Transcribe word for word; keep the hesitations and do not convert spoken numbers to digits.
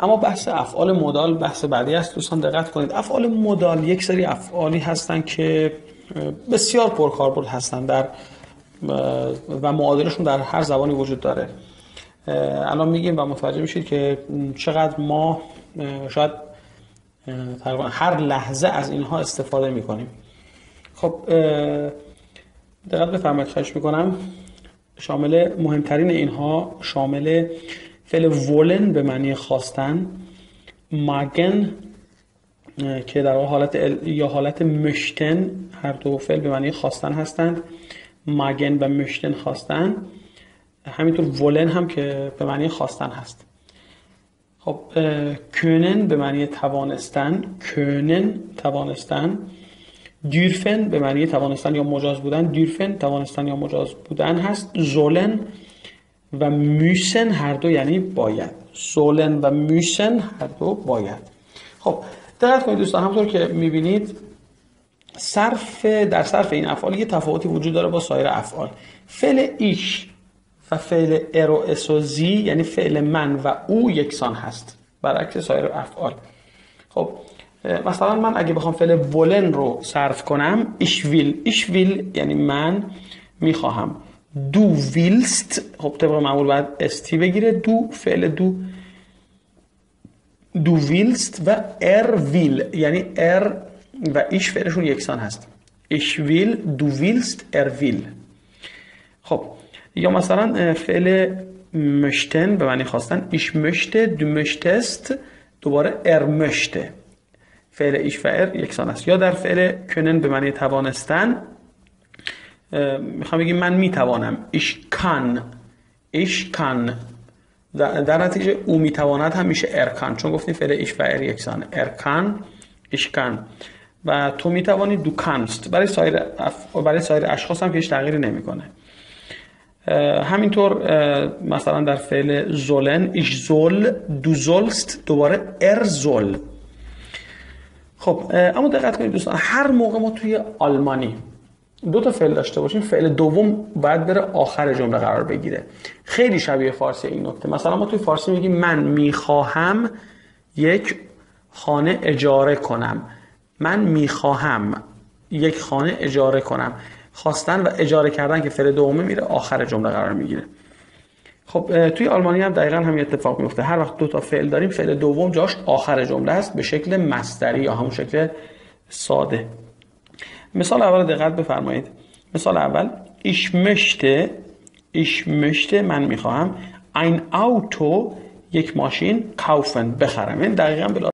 اما بحث افعال مودال بحث بعدی است. دوستان دقت کنید، افعال مودال یک سری افعالی هستن که بسیار پرکاربرد هستن در و معادلشون در هر زبانی وجود داره. الان میگیم و متوجه میشید که چقدر ما شاید تقریبا هر لحظه از اینها استفاده میکنیم. خب دقت بفرمایید، خواهش میکنم. شامل مهمترین اینها شامل فعل ولن به معنی خواستن، ماگن که در حالت ال... یا حالت مشتن، هر دو فعل به معنی خواستن هستند. ماگن و مشتن خواستن، همینطور ولن هم که به معنی خواستن هست. خب کنن به معنی توانستن، کنن توانستن. دیرفن به معنی توانستن یا مجاز بودن، دیرفن توانستن یا مجاز بودن هست. زولن و میسن هر دو یعنی باید. زولن و میسن هر دو باید. خب دقت کنید دوستان، همونطور که میبینید صرف در صرف این افعال یه تفاوتی وجود داره با سایر افعال. فعل ایش و فعل ارو اسو زی یعنی فعل من و او یکسان هست برعکس سایر افعال. خب مثلا من اگه بخوام فعل ولن رو صرف کنم، ایش ویل، ایش ویل یعنی من میخواهم. دو ویلست، خب طبق معمول باید استی بگیره. دو فعل دو دو ویلست و ار ویل یعنی ار و ایش فعلشون یکسان هست. ایش ویل، دو ویلست، ار ویل. خب یا مثلا فعل مشتن به معنی خواستن، ایش مشته، دو مشتست، دوباره ار مشته. فعل ایش و ار یکسان است. یا در فعل کنن به معنی توانستن میخوام بگیم من میتوانم، ایش کان، ایش کان. در نتیجه او میتواند هم میشه ارکان، چون گفتیم فعل ایش و ار یکسانه. ارکان، ایش کان. و تو میتوانی، دو کانست. برای سایر اف... برای سایر اشخاص هم که هیچ تغییری نمیکنه. همینطور مثلا در فعل زولن، ایش زول، دو زولست، دوباره ار زول. خب اما دقت کنید دوستان، هر موقع ما توی آلمانی دو تا فعل داشته باشیم، فعل دوم باید بره آخر جمله قرار بگیره. خیلی شبیه فارسی این نکته. مثلا ما توی فارسی میگیم من میخواهم یک خانه اجاره کنم. من میخواهم یک خانه اجاره کنم. خواستن و اجاره کردن که فعل دومه میره آخر جمله قرار میگیره. خب توی آلمانی هم دقیقاً همین اتفاق میفته. هر وقت دو تا فعل داریم، فعل دوم جاش آخر جمله است به شکل مصدری یا همون شکل ساده. مثال اول دقت بفرمایید. مثال اول، ich möchte ich möchte من میخواهم ein Auto یک ماشین kaufen بخرم. این دقیقاً